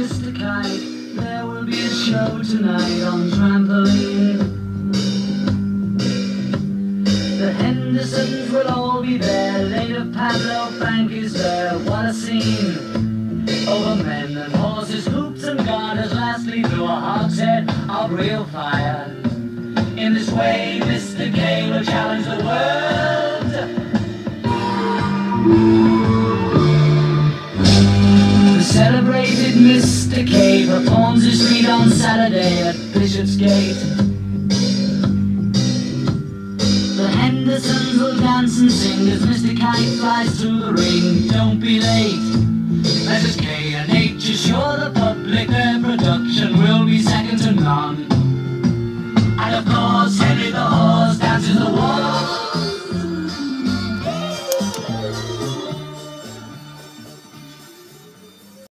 Mr. Kite, there will be a show tonight on trampoline. The Hendersons will all be there, later Pablo Frank is there, what a scene! Over men and horses, hoops and garters, lastly through a hogshead of real fire. In this way, Mr. K will challenge the world. The celebrated Mr. K performs his feat on Saturday at Bishopsgate. The Hendersons will dance and sing as Mr. Kite flies through the ring. Don't be late. Messrs. K and H assure the public their production will be second to none. And of course, Henry the Horse dances the waltz.